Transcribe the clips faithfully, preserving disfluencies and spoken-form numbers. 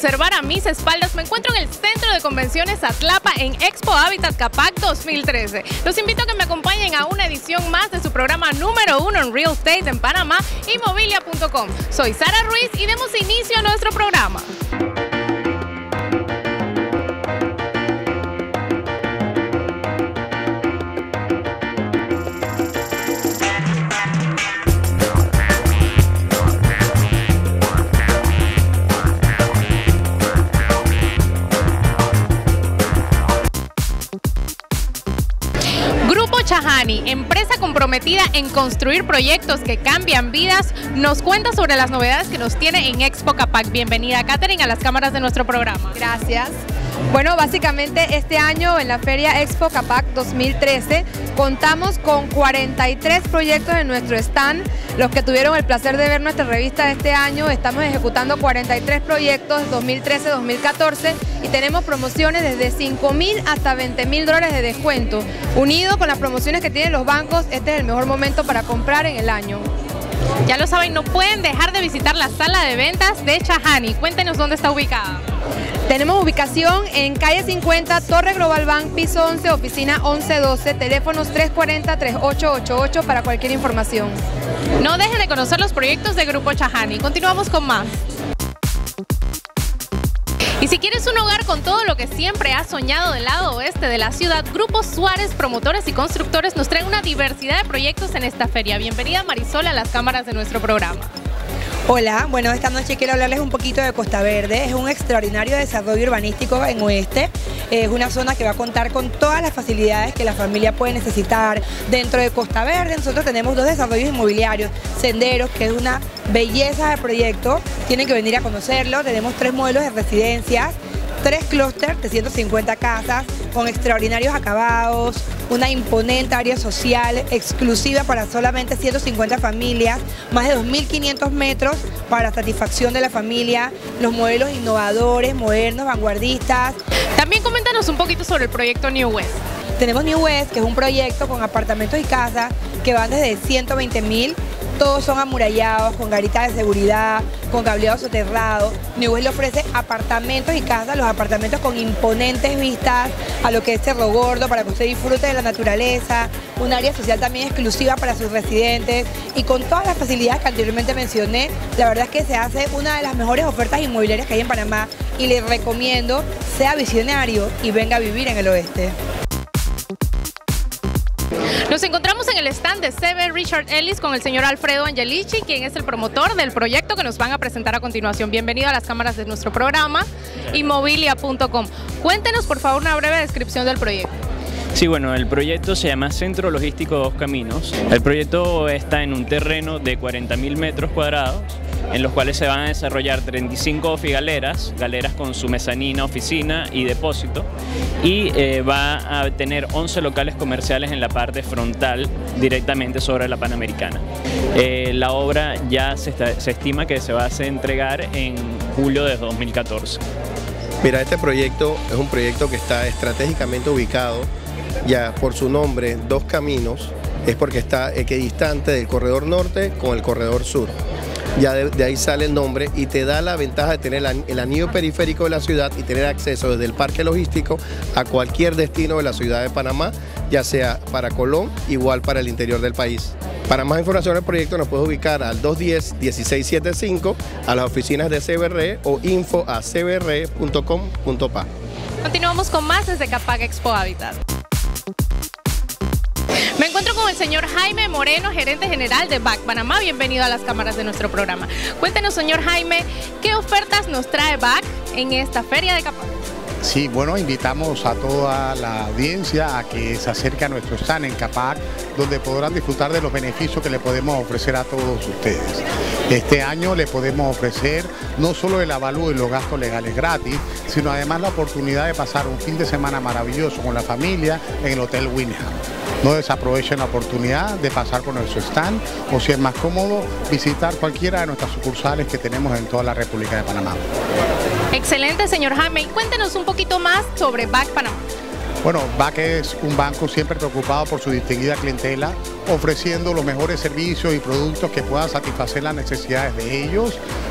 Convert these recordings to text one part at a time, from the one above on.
observar a mis espaldas, me encuentro en el Centro de Convenciones Atlapa en Expo Habitat Capac dos mil trece. Los invito a que me acompañen a una edición más de su programa número uno en Real Estate en Panamá, Inmobilia punto com. Soy Sara Ruiz y demos inicio a nuestro programa. Chahani, empresa comprometida en construir proyectos que cambian vidas, nos cuenta sobre las novedades que nos tiene en Expo Capac. Bienvenida, Katherine, a las cámaras de nuestro programa. Gracias. Bueno, básicamente este año en la Feria Expo Capac dos mil trece contamos con cuarenta y tres proyectos en nuestro stand. Los que tuvieron el placer de ver nuestra revista de este año, estamos ejecutando cuarenta y tres proyectos dos mil trece a dos mil catorce y tenemos promociones desde cinco mil hasta veinte mil dólares de descuento. Unido con las promociones que tienen los bancos, este es el mejor momento para comprar en el año. Ya lo saben, no pueden dejar de visitar la sala de ventas de Chahani. Cuéntenos dónde está ubicada. Tenemos ubicación en calle cincuenta, Torre Global Bank, piso once, oficina once doce, teléfonos tres cuatro cero, tres ocho ocho ocho para cualquier información. No dejen de conocer los proyectos de Grupo Chahani. Continuamos con más. Y si quieres un hogar con todo lo que siempre has soñado del lado oeste de la ciudad, Grupo Suárez, promotores y constructores, nos traen una diversidad de proyectos en esta feria. Bienvenida, Marisol, a las cámaras de nuestro programa. Hola, bueno, esta noche quiero hablarles un poquito de Costa Verde. Es un extraordinario desarrollo urbanístico en Oeste. Es una zona que va a contar con todas las facilidades que la familia puede necesitar. Dentro de Costa Verde nosotros tenemos dos desarrollos inmobiliarios, Senderos, que es una belleza de proyecto. Tienen que venir a conocerlo. Tenemos tres modelos de residencias, tres clústeres de ciento cincuenta casas con extraordinarios acabados, una imponente área social exclusiva para solamente ciento cincuenta familias, más de dos mil quinientos metros para satisfacción de la familia, los modelos innovadores, modernos, vanguardistas. También coméntanos un poquito sobre el proyecto New West. Tenemos New West, que es un proyecto con apartamentos y casas que van desde ciento veinte mil. Todos son amurallados, con garitas de seguridad, con cableado soterrado. New West le ofrece apartamentos y casas, los apartamentos con imponentes vistas a lo que es Cerro Gordo, para que usted disfrute de la naturaleza, un área social también exclusiva para sus residentes y con todas las facilidades que anteriormente mencioné. La verdad es que se hace una de las mejores ofertas inmobiliarias que hay en Panamá y les recomiendo, sea visionario y venga a vivir en el oeste. Nos encontramos en el stand de C B Richard Ellis con el señor Alfredo Angelici, quien es el promotor del proyecto que nos van a presentar a continuación. Bienvenido a las cámaras de nuestro programa, Inmobilia punto com. Cuéntenos, por favor, una breve descripción del proyecto. Sí, bueno, el proyecto se llama Centro Logístico Dos Caminos. El proyecto está en un terreno de cuarenta mil metros cuadrados, en los cuales se van a desarrollar treinta y cinco ofigaleras, galeras con su mezanina, oficina y depósito, y eh, va a tener once locales comerciales en la parte frontal directamente sobre la Panamericana. Eh, la obra ya se, está, se estima que se va a hacer entregar en julio de dos mil catorce. Mira, este proyecto es un proyecto que está estratégicamente ubicado, ya por su nombre, Dos Caminos, es porque está equidistante del corredor norte con el corredor sur. Ya de, de ahí sale el nombre y te da la ventaja de tener el, el anillo periférico de la ciudad y tener acceso desde el parque logístico a cualquier destino de la ciudad de Panamá, ya sea para Colón, igual para el interior del país. Para más información del proyecto nos puedes ubicar al dos uno cero, uno seis siete cinco, a las oficinas de C B R E o info a c b r e punto com punto pa. Continuamos con más desde Capac Expo Habitat. Me encuentro con el señor Jaime Moreno, gerente general de B A C Panamá. Bienvenido a las cámaras de nuestro programa. Cuéntenos, señor Jaime, ¿qué ofertas nos trae B A C en esta feria de Capac? Sí, bueno, invitamos a toda la audiencia a que se acerque a nuestro stand en Capac, donde podrán disfrutar de los beneficios que le podemos ofrecer a todos ustedes. Este año le podemos ofrecer no solo el avalúo y los gastos legales gratis, sino además la oportunidad de pasar un fin de semana maravilloso con la familia en el Hotel Wyndham. No desaprovechen la oportunidad de pasar por nuestro stand o, si es más cómodo, visitar cualquiera de nuestras sucursales que tenemos en toda la República de Panamá. Excelente, señor Jaime. Y cuéntenos un poquito más sobre B A C Panamá. Bueno, B A C es un banco siempre preocupado por su distinguida clientela, ofreciendo los mejores servicios y productos que puedan satisfacer las necesidades de ellos,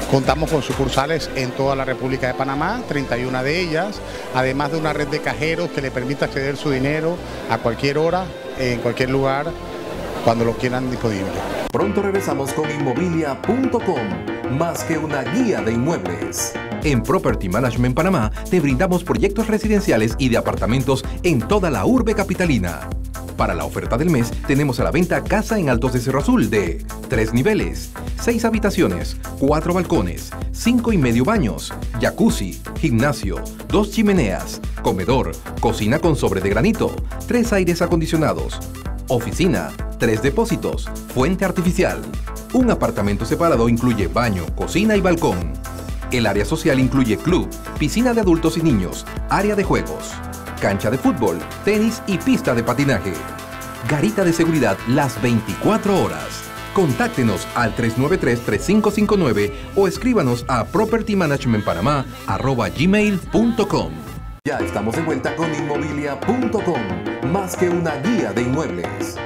Contamos con sucursales en toda la República de Panamá, treinta y una de ellas, además de una red de cajeros que le permite acceder su dinero a cualquier hora, en cualquier lugar, cuando lo quieran disponible. Pronto regresamos con inmobilia punto com, más que una guía de inmuebles. En Property Management Panamá te brindamos proyectos residenciales y de apartamentos en toda la urbe capitalina. Para la oferta del mes tenemos a la venta casa en Altos de Cerro Azul de tres niveles, seis habitaciones, cuatro balcones, cinco y medio baños, jacuzzi, gimnasio, dos chimeneas, comedor, cocina con sobre de granito, tres aires acondicionados, oficina, tres depósitos, fuente artificial. Un apartamento separado incluye baño, cocina y balcón. El área social incluye club, piscina de adultos y niños, área de juegos, cancha de fútbol, tenis y pista de patinaje. Garita de seguridad las veinticuatro horas. Contáctenos al tres nueve tres, tres cinco cinco nueve o escríbanos a property management panamá arroba gmail punto com. Ya estamos de vuelta con inmobilia punto com, más que una guía de inmuebles.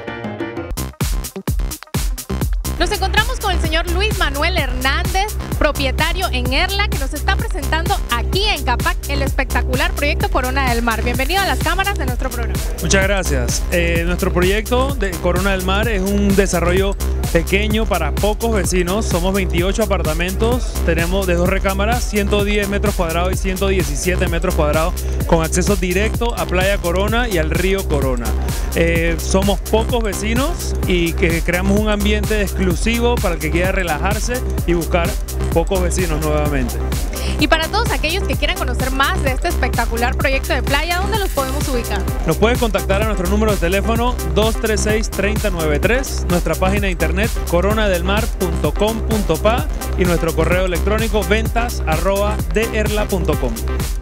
Nos encontramos con el señor Luis Manuel Hernández, propietario en Erla, que nos está presentando aquí en Capac el espectacular proyecto Corona del Mar. Bienvenido a las cámaras de nuestro programa. Muchas gracias. Eh, nuestro proyecto de Corona del Mar es un desarrollo pequeño para pocos vecinos. Somos veintiocho apartamentos, tenemos de dos recámaras, ciento diez metros cuadrados y ciento diecisiete metros cuadrados, con acceso directo a Playa Corona y al río Corona. Eh, somos pocos vecinos y que creamos un ambiente exclusivo para el que quiera relajarse y buscar pocos vecinos nuevamente. Y para todos aquellos que quieran conocer más de este espectacular proyecto de playa, ¿dónde los podemos ubicar? Nos pueden contactar a nuestro número de teléfono dos tres seis, tres cero nueve tres, nuestra página de internet coronadelmar punto com punto pa y nuestro correo electrónico ventas arroba derla punto com.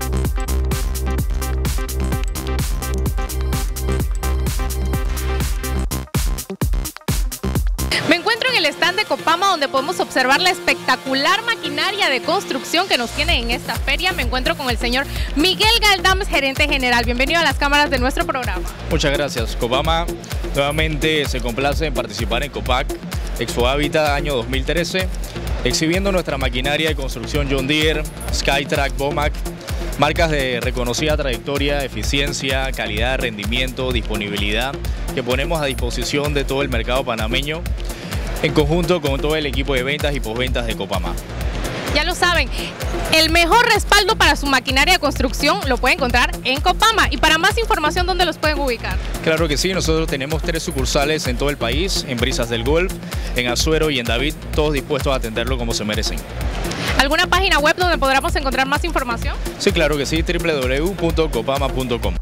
Me encuentro en el stand de Copama, donde podemos observar la espectacular maquinaria de construcción que nos tiene en esta feria. Me encuentro con el señor Miguel Galdames, gerente general. Bienvenido a las cámaras de nuestro programa. Muchas gracias. Copama nuevamente se complace en participar en Copac Expo Habitat año dos mil trece, exhibiendo nuestra maquinaria de construcción John Deere, Skytrack, Bomac, marcas de reconocida trayectoria, eficiencia, calidad, rendimiento, disponibilidad, que ponemos a disposición de todo el mercado panameño, en conjunto con todo el equipo de ventas y posventas de Copama. Ya lo saben, el mejor respaldo para su maquinaria de construcción lo pueden encontrar en Copama. Y para más información, ¿dónde los pueden ubicar? Claro que sí, nosotros tenemos tres sucursales en todo el país, en Brisas del Golf, en Azuero y en David, todos dispuestos a atenderlo como se merecen. ¿Alguna página web donde podamos encontrar más información? Sí, claro que sí, doble u doble u doble u punto copama punto com.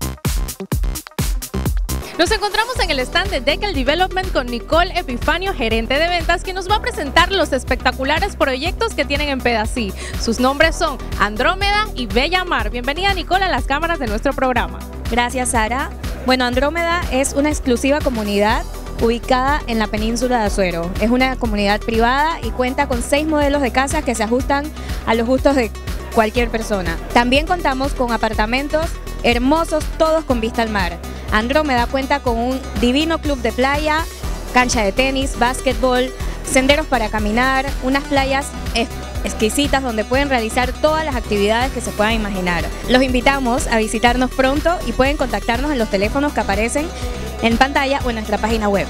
Nos encontramos en el stand de Deckel Development con Nicole Epifanio, gerente de ventas, que nos va a presentar los espectaculares proyectos que tienen en Pedací. Sus nombres son Andrómeda y Bella Mar. Bienvenida, Nicole, a las cámaras de nuestro programa. Gracias, Sara. Bueno, Andrómeda es una exclusiva comunidad ubicada en la península de Azuero. Es una comunidad privada y cuenta con seis modelos de casas que se ajustan a los gustos de cualquier persona. También contamos con apartamentos hermosos, todos con vista al mar. Andrómeda cuenta con un divino club de playa, cancha de tenis, básquetbol, senderos para caminar, unas playas exquisitas donde pueden realizar todas las actividades que se puedan imaginar. Los invitamos a visitarnos pronto y pueden contactarnos en los teléfonos que aparecen en pantalla o en nuestra página web.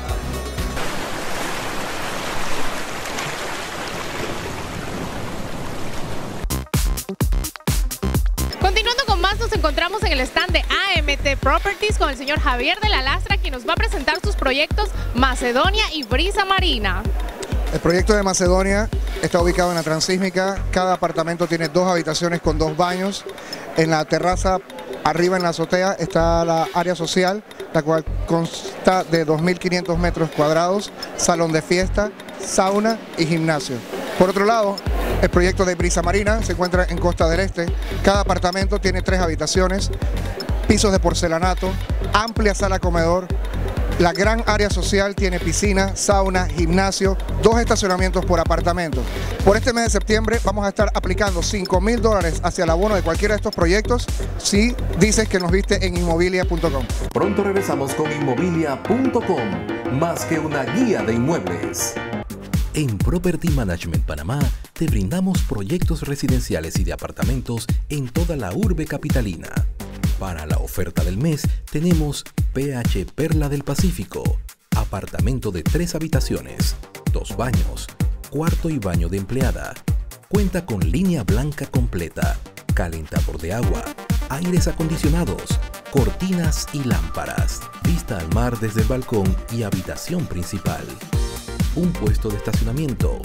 Continuando con más, nos encontramos en el stand de A M T Properties con el señor Javier de la Lastra, quien nos va a presentar sus proyectos Macedonia y Brisa Marina. El proyecto de Macedonia está ubicado en la Transísmica. Cada apartamento tiene dos habitaciones con dos baños. En la terraza, arriba en la azotea, está la área social, la cual consta de dos mil quinientos metros cuadrados, salón de fiesta, sauna y gimnasio. Por otro lado, el proyecto de Brisa Marina se encuentra en Costa del Este. Cada apartamento tiene tres habitaciones, pisos de porcelanato, amplia sala comedor. La gran área social tiene piscina, sauna, gimnasio, dos estacionamientos por apartamento. Por este mes de septiembre vamos a estar aplicando cinco mil dólares hacia el abono de cualquiera de estos proyectos si dices que nos viste en inmobilia punto com. Pronto regresamos con inmobilia punto com, más que una guía de inmuebles. En Property Management Panamá te brindamos proyectos residenciales y de apartamentos en toda la urbe capitalina. Para la oferta del mes tenemos P H Perla del Pacífico, apartamento de tres habitaciones, dos baños, cuarto y baño de empleada. Cuenta con línea blanca completa, calentador de agua, aires acondicionados, cortinas y lámparas, vista al mar desde el balcón y habitación principal. Un puesto de estacionamiento.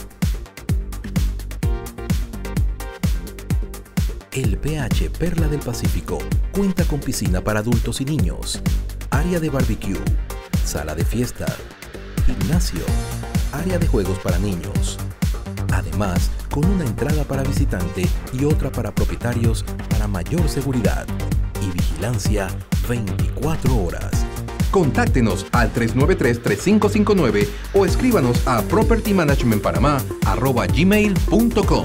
El P H Perla del Pacífico cuenta con piscina para adultos y niños, área de barbecue, sala de fiesta, gimnasio, área de juegos para niños. Además, con una entrada para visitante y otra para propietarios para mayor seguridad y vigilancia veinticuatro horas. Contáctenos al tres nueve tres, tres cinco cinco nueve o escríbanos a property management panamá arroba gmail punto com.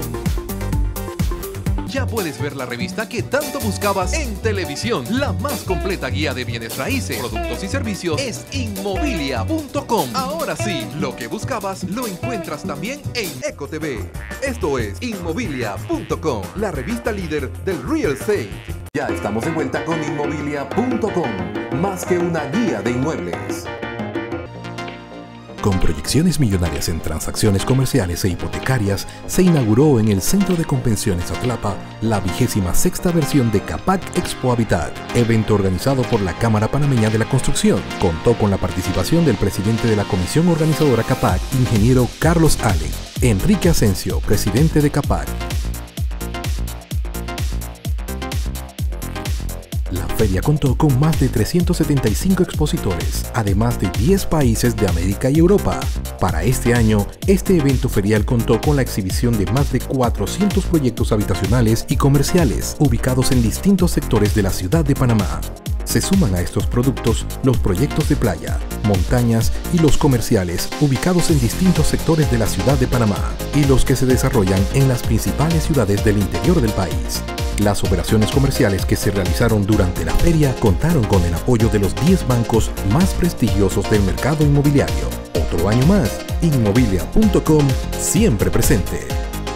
Ya puedes ver la revista que tanto buscabas en televisión. La más completa guía de bienes raíces, productos y servicios es inmobilia punto com. Ahora sí, lo que buscabas lo encuentras también en Eco T V. Esto es inmobilia punto com, la revista líder del real estate. Ya estamos de vuelta con inmobilia punto com, más que una guía de inmuebles. Con proyecciones millonarias en transacciones comerciales e hipotecarias, se inauguró en el Centro de Convenciones Atlapa la vigésima sexta versión de Capac Expo Habitat, evento organizado por la Cámara Panameña de la Construcción. Contó con la participación del presidente de la Comisión Organizadora Capac, ingeniero Carlos Allen, Enrique Asensio, presidente de Capac. La feria contó con más de trescientos setenta y cinco expositores, además de diez países de América y Europa. Para este año, este evento ferial contó con la exhibición de más de cuatrocientos proyectos habitacionales y comerciales, ubicados en distintos sectores de la ciudad de Panamá. Se suman a estos productos los proyectos de playa, montañas y los comerciales ubicados en distintos sectores de la ciudad de Panamá y los que se desarrollan en las principales ciudades del interior del país. Las operaciones comerciales que se realizaron durante la feria contaron con el apoyo de los diez bancos más prestigiosos del mercado inmobiliario. Otro año más, inmobilia punto com siempre presente.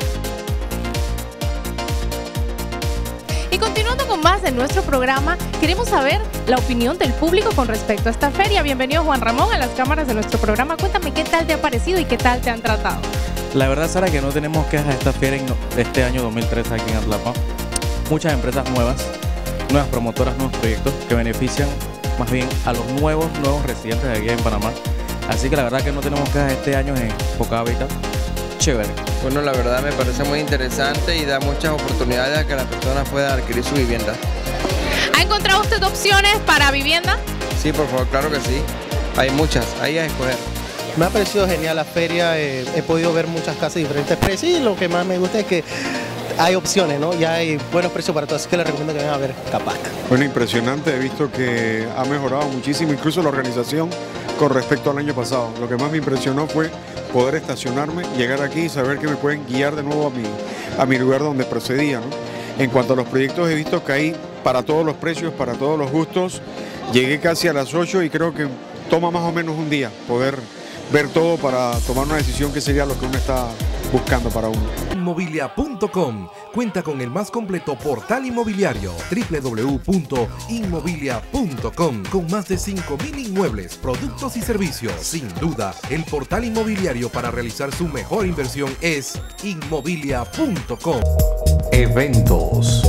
Y continuando con más de nuestro programa, queremos saber la opinión del público con respecto a esta feria. Bienvenido, Juan Ramón, a las cámaras de nuestro programa. Cuéntame qué tal te ha parecido y qué tal te han tratado. La verdad, Sara, que no tenemos quejas de esta feria en este año dos mil trece aquí en Atlapa. Muchas empresas nuevas, nuevas promotoras, nuevos proyectos que benefician más bien a los nuevos, nuevos residentes de aquí en Panamá. Así que la verdad que no tenemos quejas este año en Expo Habitat. Chévere. Bueno, la verdad me parece muy interesante y da muchas oportunidades a que las personas puedan adquirir su vivienda. ¿Ha encontrado usted opciones para vivienda? Sí, por favor, claro que sí. Hay muchas, ahí a escoger. Me ha parecido genial la feria, eh, he podido ver muchas casas de diferentes precios y lo que más me gusta es que hay opciones, ¿no? Ya hay buenos precios para todos, así que les recomiendo que vengan a ver Capac. Bueno, impresionante, he visto que ha mejorado muchísimo, incluso la organización con respecto al año pasado. Lo que más me impresionó fue poder estacionarme, llegar aquí y saber que me pueden guiar de nuevo a mi, a mi lugar donde procedía, ¿no? En cuanto a los proyectos, he visto que hay para todos los precios, para todos los gustos. Llegué casi a las ocho y creo que toma más o menos un día poder ver todo para tomar una decisión que sería lo que uno está buscando para uno. inmobilia punto com cuenta con el más completo portal inmobiliario, doble u doble u doble u punto inmobilia punto com, con más de cinco mil inmuebles, productos y servicios. Sin duda, el portal inmobiliario para realizar su mejor inversión es inmobilia punto com. Eventos.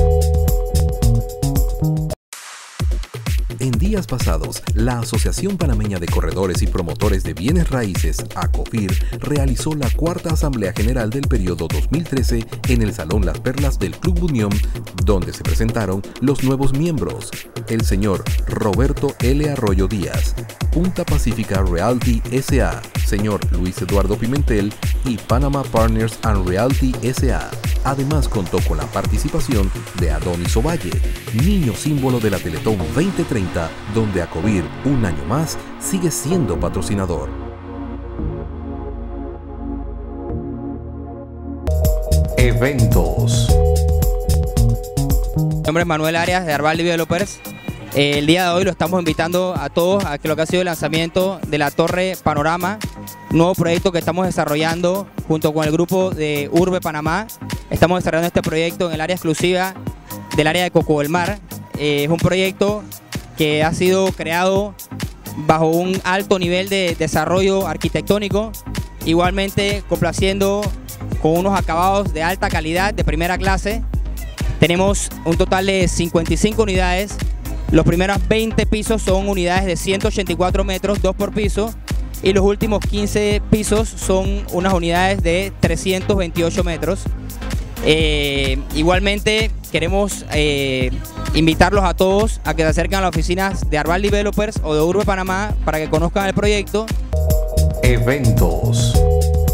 En días pasados, la Asociación Panameña de Corredores y Promotores de Bienes Raíces, ACOFIR, realizó la cuarta Asamblea General del periodo dos mil trece en el Salón Las Perlas del Club Unión, donde se presentaron los nuevos miembros, el señor Roberto L. Arroyo Díaz, Punta Pacífica Realty S A, señor Luis Eduardo Pimentel y Panama Partners and Realty S A. Además contó con la participación de Adonis Ovalle, niño símbolo de la Teletón veinte treinta, donde ACOFIR, un año más, sigue siendo patrocinador. Eventos. Mi nombre es Manuel Arias de Arbal Developers. Eh, el día de hoy lo estamos invitando a todos a que lo que ha sido el lanzamiento de la Torre Panorama, nuevo proyecto que estamos desarrollando junto con el grupo de Urbe Panamá. Estamos desarrollando este proyecto en el área exclusiva del área de Coco del Mar. Eh, es un proyecto que ha sido creado bajo un alto nivel de desarrollo arquitectónico, igualmente complaciendo con unos acabados de alta calidad, de primera clase. Tenemos un total de cincuenta y cinco unidades. Los primeros veinte pisos son unidades de ciento ochenta y cuatro metros, dos por piso, y los últimos quince pisos son unas unidades de trescientos veintiocho metros. Eh, igualmente queremos eh, invitarlos a todos a que se acerquen a las oficinas de Arval Developers o de Urbe Panamá para que conozcan el proyecto. Eventos.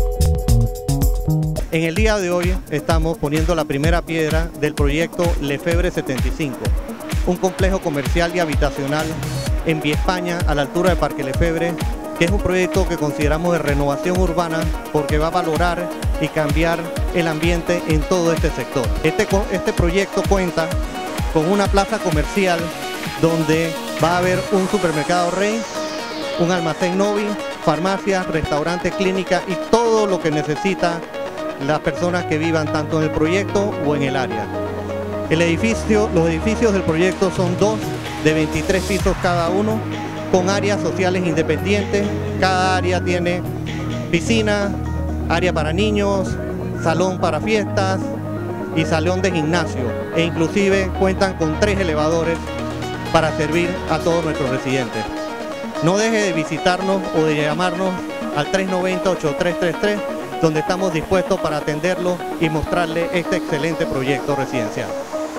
En el día de hoy estamos poniendo la primera piedra del proyecto Lefebvre setenta y cinco, un complejo comercial y habitacional en Vía España a la altura de Parque Lefebvre, que es un proyecto que consideramos de renovación urbana porque va a valorar y cambiar el ambiente en todo este sector. Este, este proyecto cuenta con una plaza comercial donde va a haber un supermercado Rey, un almacén Novi, farmacia, restaurante, clínica y todo lo que necesita las personas que vivan tanto en el proyecto o en el área. El edificio, los edificios del proyecto son dos de veintitrés pisos cada uno, con áreas sociales independientes. Cada área tiene piscina, área para niños, salón para fiestas y salón de gimnasio, e inclusive cuentan con tres elevadores para servir a todos nuestros residentes. No deje de visitarnos o de llamarnos al tres noventa, ochenta y tres treinta y tres, donde estamos dispuestos para atenderlo y mostrarle este excelente proyecto residencial.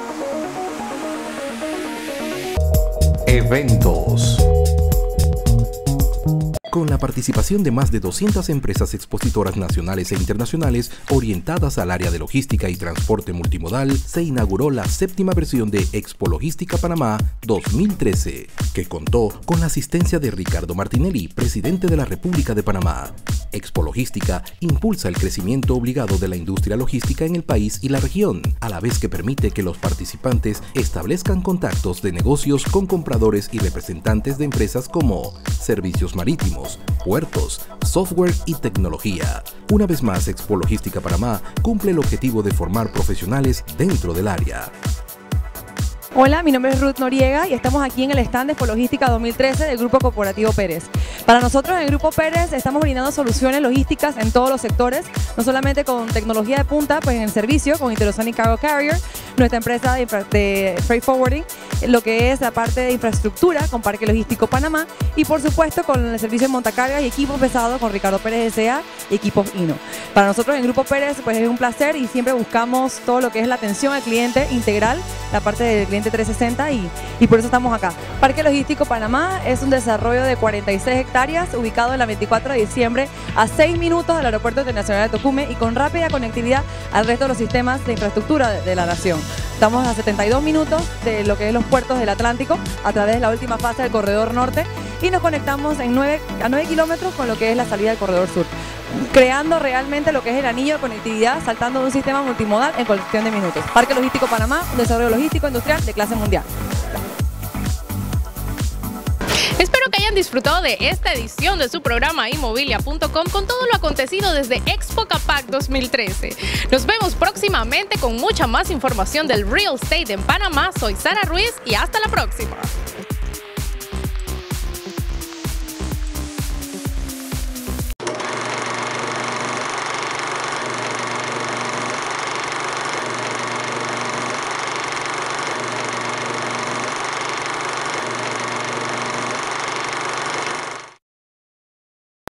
Eventos. Con la participación de más de doscientas empresas expositoras nacionales e internacionales orientadas al área de logística y transporte multimodal, se inauguró la séptima versión de Expo Logística Panamá dos mil trece, que contó con la asistencia de Ricardo Martinelli, presidente de la República de Panamá. Expo Logística impulsa el crecimiento obligado de la industria logística en el país y la región, a la vez que permite que los participantes establezcan contactos de negocios con compradores y representantes de empresas como servicios marítimos, puertos, software y tecnología. Una vez más, Expo Logística Panamá cumple el objetivo de formar profesionales dentro del área. Hola, mi nombre es Ruth Noriega y estamos aquí en el stand de Expo Logística dos mil trece del Grupo Corporativo Pérez. Para nosotros en el Grupo Pérez estamos brindando soluciones logísticas en todos los sectores, no solamente con tecnología de punta, pues en el servicio, con Intersonic Cargo Carrier, nuestra empresa de, de freight forwarding, lo que es la parte de infraestructura con Parque Logístico Panamá y por supuesto con el servicio de montacargas y equipos pesados con Ricardo Pérez S A y equipos Hino. Para nosotros en el Grupo Pérez pues es un placer y siempre buscamos todo lo que es la atención al cliente integral, la parte del cliente trescientos sesenta y, y por eso estamos acá. Parque Logístico Panamá es un desarrollo de cuarenta y seis hectáreas ubicado en la veinticuatro de diciembre a seis minutos del Aeropuerto Internacional de Tocume y con rápida conectividad al resto de los sistemas de infraestructura de, de la nación. Estamos a setenta y dos minutos de lo que es los puertos del Atlántico a través de la última fase del Corredor Norte y nos conectamos en nueve, a nueve kilómetros con lo que es la salida del Corredor Sur, creando realmente lo que es el anillo de conectividad, saltando de un sistema multimodal en cuestión de minutos. Parque Logístico Panamá, un desarrollo logístico industrial de clase mundial. Espero que hayan disfrutado de esta edición de su programa Inmobilia punto com con todo lo acontecido desde Expo Capac dos mil trece. Nos vemos próximamente con mucha más información del real estate en Panamá. Soy Sara Ruiz y hasta la próxima.